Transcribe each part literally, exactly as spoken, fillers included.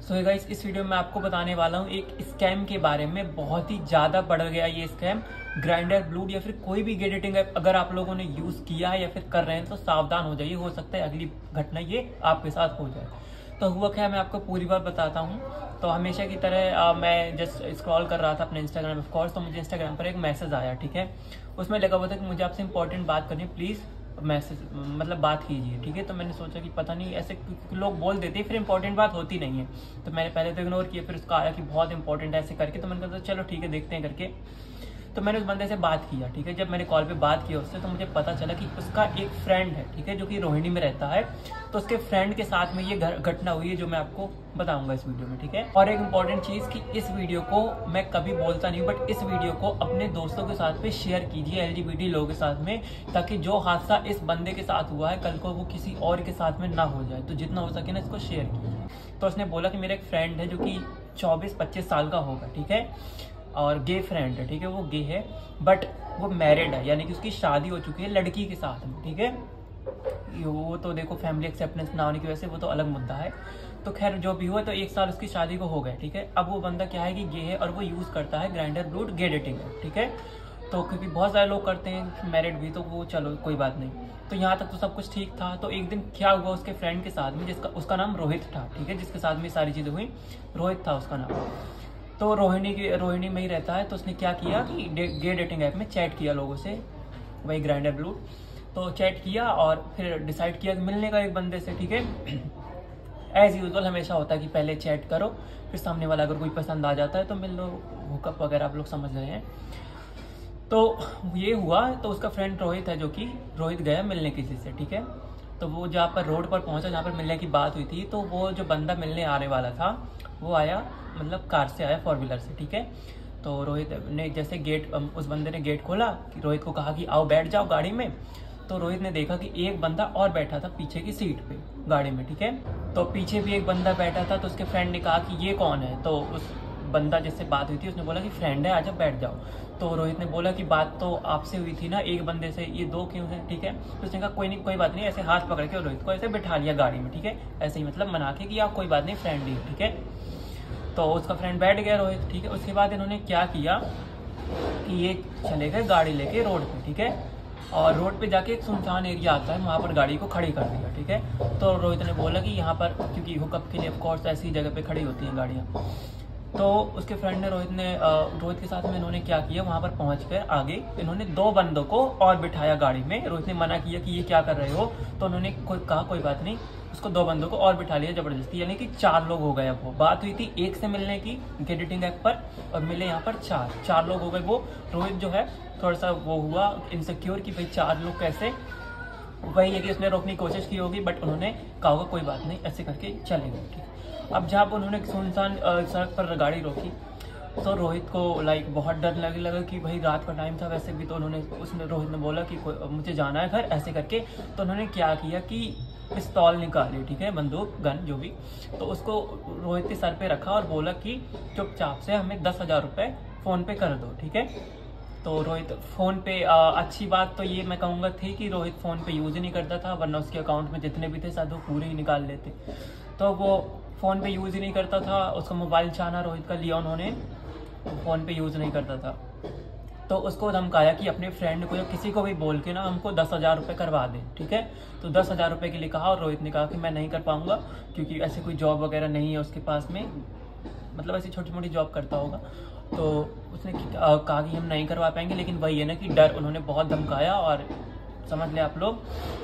So guys, इस video में आपको बताने वाला हूँ एक स्कैम के बारे में। बहुत ही ज़्यादा बढ़ गया ये स्कैम। ग्राइंडर, ब्लूड या फिर कोई भी एडिटिंग ऐप अगर आप लोगों ने यूज़ किया है या फिर कर रहे हैं तो सावधान हो जाइए, हो सकता है अगली घटना ये आपके साथ हो जाए। तो हुआ क्या, मैं आपको पूरी बात बताता हूँ। तो हमेशा की तरह आ, मैं जस्ट स्क्रॉल कर रहा था अपने इंस्टाग्राम ऑफ कोर्स, तो मुझे इंस्टाग्राम पर एक मैसेज आया, ठीक है। उसमें लगा हुआ था कि मुझे आपसे इंपॉर्टेंट बात करनी है, प्लीज़ मैसेज मतलब बात कीजिए, ठीक है। तो मैंने सोचा कि पता नहीं, ऐसे लोग बोल देते हैं फिर इंपॉर्टेंट बात होती नहीं है। तो मैंने पहले तो इग्नोर किया, फिर उसका आया कि बहुत इंपॉर्टेंट है ऐसे करके। तो मैंने कहा चलो ठीक है, देखते हैं करके। तो मैंने उस बंदे से बात किया, ठीक है। जब मैंने कॉल पे बात किया उससे, तो मुझे पता चला कि उसका एक फ्रेंड है, ठीक है, जो कि रोहिणी में रहता है। तो उसके फ्रेंड के साथ में ये घटना हुई है जो मैं आपको बताऊंगा इस वीडियो में, ठीक है। और एक इम्पॉर्टेंट चीज़ कि इस वीडियो को मैं कभी बोलता नहीं, बट इस वीडियो को अपने दोस्तों के साथ में शेयर कीजिए, एलजीबीटी लोगों के साथ में, ताकि जो हादसा इस बंदे के साथ हुआ है कल को वो किसी और के साथ में ना हो जाए। तो जितना हो सके ना इसको शेयर कीजिए। तो उसने बोला कि मेरा एक फ्रेंड है जो कि चौबीस पच्चीस साल का होगा, ठीक है, और गे फ्रेंड है, ठीक है। वो गे है बट वो मैरिड है, यानी कि उसकी शादी हो चुकी है लड़की के साथ में, ठीक है। वो तो देखो फैमिली एक्सेप्टेंस ना होने की वजह से वो तो अलग मुद्दा है। तो खैर जो भी हुआ, तो एक साल उसकी शादी को हो गए, ठीक है। अब वो बंदा क्या है कि गे है और वो यूज़ करता है ग्राइंडर, ब्लूड, गे डेटिंग, ठीक है। तो क्योंकि बहुत सारे लोग करते हैं मैरिड भी, तो वो चलो कोई बात नहीं। तो यहाँ तक तो सब कुछ ठीक था। तो एक दिन क्या हुआ उसके फ्रेंड के साथ में, जिसका उसका नाम रोहित था, ठीक है, जिसके साथ में सारी चीज़ें हुई, रोहित था उसका नाम। तो रोहिणी की रोहिणी में ही रहता है। तो उसने क्या किया कि गे डेटिंग ऐप में चैट किया लोगों से, वही ग्राइंडर, ब्लूड। तो चैट किया और फिर डिसाइड किया कि मिलने का एक बंदे से, ठीक है। एज यूजुअल हमेशा होता है कि पहले चैट करो, फिर सामने वाला अगर कोई पसंद आ जाता है तो मिल लो, हुकअप वगैरह आप लोग समझ रहे हैं। तो ये हुआ। तो उसका फ्रेंड रोहित है, जो कि रोहित गया मिलने किसी से, ठीक है। तो वो जहाँ पर रोड पर पहुंचा, जहाँ पर मिलने की बात हुई थी, तो वो जो बंदा मिलने आने वाला था वो आया, मतलब कार से आया, फोर व्हीलर से, ठीक है। तो रोहित ने जैसे गेट, उस बंदे ने गेट खोला, कि रोहित को कहा कि आओ बैठ जाओ गाड़ी में। तो रोहित ने देखा कि एक बंदा और बैठा था पीछे की सीट पे गाड़ी में, ठीक है। तो पीछे भी एक बंदा बैठा था। तो उसके फ्रेंड ने कहा कि ये कौन है। तो उस बंदा जिससे बात हुई थी उसने बोला कि फ्रेंड है, आजा बैठ जाओ। तो रोहित ने बोला कि बात तो आपसे हुई थी ना एक बंदे से, ये दो क्यों है, ठीक है। तो उसने कहा कोई नहीं, कोई बात नहीं, ऐसे हाथ पकड़ के रोहित को ऐसे बैठा लिया गाड़ी में, ठीक है, ऐसे ही मतलब मना के कि आप कोई बात नहीं, फ्रेंड ही, ठीक है। तो उसका फ्रेंड बैठ गया रोहित, ठीक है। उसके बाद इन्होंने क्या किया कि ये चले गए गाड़ी लेके रोड पे, ठीक है। और रोड पे जाके एक सुनसान एरिया आता है, वहाँ पर गाड़ी को खड़ी कर दिया, ठीक है। तो रोहित ने बोला कि यहाँ पर, क्योंकि हुकअप के लिए ऑफकोर्स ऐसी जगह पे खड़ी होती हैं गाड़ियाँ। तो उसके फ्रेंड ने रोहित ने रोहित के साथ में इन्होंने क्या किया, वहाँ पर पहुँच कर आगे इन्होंने दो बंदों को और बिठाया गाड़ी में। रोहित ने मना किया कि ये क्या कर रहे हो। तो उन्होंने कोई कहा कोई बात नहीं, उसको दो बंदों को और बिठा लिया जबरदस्ती, यानी कि चार लोग हो गए। अब वो बात हुई थी एक से मिलने की एडिटिंग ऐप पर, और मिले यहाँ पर चार चार लोग हो गए। वो रोहित जो है थोड़ा सा वो हुआ इनसिक्योर कि भाई चार लोग कैसे, वही है कि उसने रोकने की कोशिश की होगी, बट उन्होंने कहा होगा कोई बात नहीं, ऐसे करके चले गए, ठीक। अब जब उन्होंने सुनसान सड़क पर गाड़ी रोकी, तो रोहित को लाइक बहुत डर लगे लगा कि भाई रात का टाइम था वैसे भी। तो उन्होंने उसने रोहित ने बोला कि मुझे जाना है घर, ऐसे करके। तो उन्होंने क्या किया कि पिस्तौल निकाली, ठीक है, बंदूक, गन, जो भी। तो उसको रोहित के सर पे रखा और बोला कि चुपचाप से हमें दस हजार रुपये फ़ोन पे कर दो, ठीक है। तो रोहित फ़ोन पे आ, अच्छी बात तो ये मैं कहूँगा थी कि रोहित फ़ोन पे यूज़ ही नहीं करता था, वरना उसके अकाउंट में जितने भी थे शायद वो पूरे ही निकाल लेते। तो वो फ़ोन पे यूज़ ही नहीं करता था। उसका मोबाइल छाना रोहित का लिया उन्होंने, फ़ोन पे यूज़ नहीं करता था। तो उसको धमकाया कि अपने फ्रेंड को या किसी को भी बोल के ना हमको दस हज़ार रुपये करवा दे, ठीक है। तो दस हज़ार रुपये के लिए कहा, और रोहित ने कहा कि मैं नहीं कर पाऊँगा, क्योंकि ऐसे कोई जॉब वगैरह नहीं है उसके पास में, मतलब ऐसी छोटी मोटी जॉब करता होगा। तो उसने कहा कि हम नहीं करवा पाएंगे, लेकिन वही है ना कि डर, उन्होंने बहुत धमकाया और समझ ले आप लोग।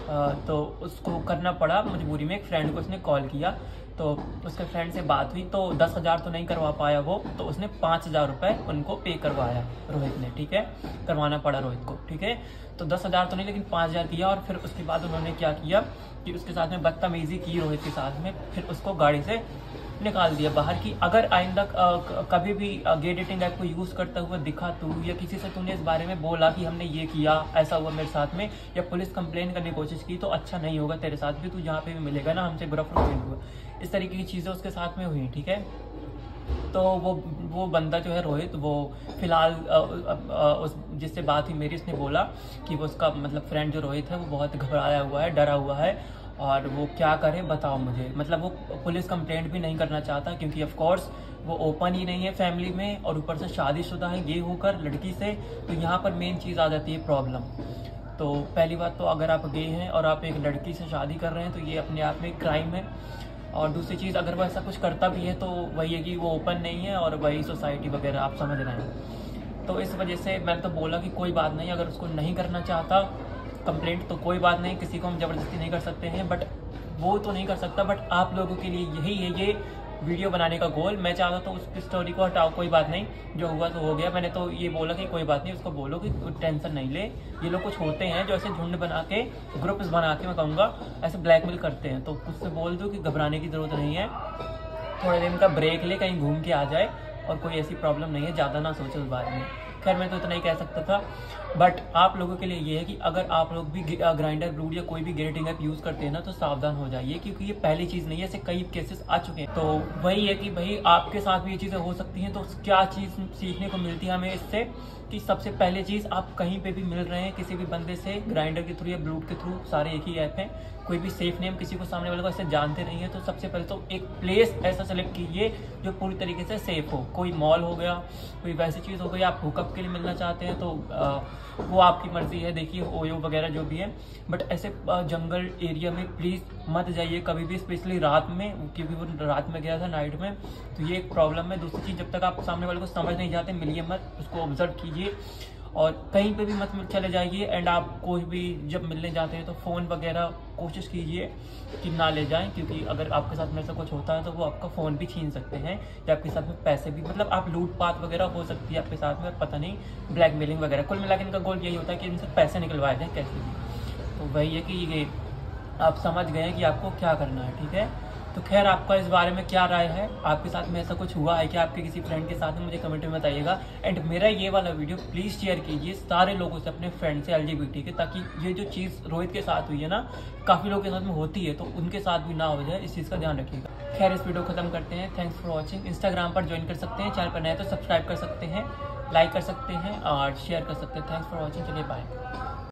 तो उसको करना पड़ा मजबूरी में। एक फ्रेंड को उसने कॉल किया, तो उसके फ्रेंड से बात हुई, तो दस हज़ार तो नहीं करवा पाया वो, तो उसने पाँच हज़ार रुपये उनको पे करवाया रोहित ने, ठीक है, करवाना पड़ा रोहित को, ठीक है। तो दस हज़ार तो नहीं, लेकिन पाँच हज़ार दिया। और फिर उसके बाद उन्होंने क्या किया कि उसके साथ में बदतमीजी की रोहित के साथ में, फिर उसको गाड़ी से निकाल दिया बाहर की अगर आइंदा कभी भी गे डेटिंग ऐप को यूज़ करता हुआ दिखा तू, या किसी से तूने इस बारे में बोला कि हमने ये किया, ऐसा हुआ मेरे साथ में, या पुलिस कंप्लेन करने की कोशिश की, तो अच्छा नहीं होगा तेरे साथ भी, तू जहाँ पे भी मिलेगा ना हमसे ग्रुप हुआ। इस तरीके की चीज़ें उसके साथ में हुई, ठीक है। तो वो वो बंदा जो है रोहित, वो फिलहाल उस जिससे बात हुई मेरी, उसने बोला कि वो उसका मतलब फ्रेंड जो रोहित है वो बहुत घबराया हुआ है, डरा हुआ है, और वो क्या करे बताओ मुझे। मतलब वो पुलिस कंप्लेंट भी नहीं करना चाहता क्योंकि ऑफ कोर्स वो ओपन ही नहीं है फैमिली में, और ऊपर से शादीशुदा है ये होकर लड़की से। तो यहाँ पर मेन चीज़ आ जाती है प्रॉब्लम। तो पहली बात तो अगर आप गे हैं और आप एक लड़की से शादी कर रहे हैं तो ये अपने आप में एक क्राइम है। और दूसरी चीज़, अगर वो ऐसा कुछ करता भी है तो वही है कि वो ओपन नहीं है और वही सोसाइटी वगैरह, आप समझ रहे हैं। तो इस वजह से मैंने तो बोला कि कोई बात नहीं, अगर उसको नहीं करना चाहता कंप्लेंट तो कोई बात नहीं, किसी को हम ज़बरदस्ती नहीं कर सकते हैं। बट वो तो नहीं कर सकता, बट आप लोगों के लिए यही है ये वीडियो बनाने का गोल। मैं चाहता तो उसकी स्टोरी को हटाओ, कोई बात नहीं, जो हुआ तो हो गया। मैंने तो ये बोला कि कोई बात नहीं, उसको बोलो कि टेंशन नहीं ले। ये लोग कुछ होते हैं जो ऐसे झुंड बना के, ग्रुप्स बना के, मैं कहूँगा ऐसे ब्लैकमेल करते हैं। तो उससे बोल दो कि घबराने की ज़रूरत नहीं है, थोड़े दिन का ब्रेक ले, कहीं घूम के आ जाए, और कोई ऐसी प्रॉब्लम नहीं है, ज़्यादा ना सोचे उस बारे में। खैर मैं तो इतना ही कह सकता था। बट आप लोगों के लिए ये है कि अगर आप लोग भी ग्राइंडर ब्लूड या कोई भी ग्रेटिंग ऐप यूज़ करते हैं ना तो सावधान हो जाइए, क्योंकि ये पहली चीज़ नहीं है, ऐसे कई केसेस आ चुके हैं। तो वही है कि भाई आपके साथ भी ये चीज़ें हो सकती हैं। तो क्या चीज़ सीखने को मिलती है हमें इससे, कि सबसे पहले चीज़, आप कहीं पे भी मिल रहे हैं किसी भी बंदे से ग्राइंडर के थ्रू या ब्लूड के थ्रू, सारे एक ही ऐप हैं, कोई भी सेफ नेम किसी को सामने वाले को ऐसे जानते नहीं है, तो सबसे पहले तो एक प्लेस ऐसा सेलेक्ट कीजिए जो पूरी तरीके से सेफ हो। कोई मॉल हो गया, कोई वैसी चीज़ हो गई, आप हुकअप के लिए मिलना चाहते हैं तो आ, वो आपकी मर्जी है, देखिए ओयो वगैरह जो भी है। बट ऐसे जंगल एरिया में प्लीज़ मत जाइए कभी भी, स्पेशली रात में, क्योंकि वो रात में गया था नाइट में, तो ये एक प्रॉब्लम है। दूसरी चीज़, जब तक आप सामने वाले को समझ नहीं जाते मिलिए मत, उसको ऑब्जर्व कीजिए और कहीं पे भी मत चले जाइए। एंड आप कोई भी जब मिलने जाते हैं तो फ़ोन वगैरह कोशिश कीजिए कि ना ले जाएं, क्योंकि अगर आपके साथ में ऐसा कुछ होता है तो वो आपका फ़ोन भी छीन सकते हैं, या आपके साथ में पैसे भी, मतलब आप लूटपाट वगैरह हो सकती है आपके साथ में, पता नहीं, ब्लैकमेलिंग वगैरह। कुल मिला के इनका गोल यही होता है कि इनसे पैसे निकलवाए जाए कैसे भी। तो वही है कि ये आप समझ गए हैं कि आपको क्या करना है, ठीक है। तो खैर आपका इस बारे में क्या राय है, आपके साथ में ऐसा कुछ हुआ है कि आपके किसी फ्रेंड के साथ में, मुझे कमेंट में बताइएगा। एंड मेरा ये वाला वीडियो प्लीज़ शेयर कीजिए सारे लोगों से, अपने फ्रेंड से, एलजीबीटी के, ताकि ये जो चीज़ रोहित के साथ हुई है ना, काफ़ी लोगों के साथ में होती है, तो उनके साथ भी ना हो जाए, इस चीज़ का ध्यान रखिएगा। खैर इस वीडियो को खत्म करते हैं। Thanks for watching. इंस्टाग्राम पर ज्वाइन कर सकते हैं, चैनल पर नए तो सब्सक्राइब कर सकते हैं, लाइक कर सकते हैं और शेयर कर सकते हैं। Thanks for watching. चलिए बाय।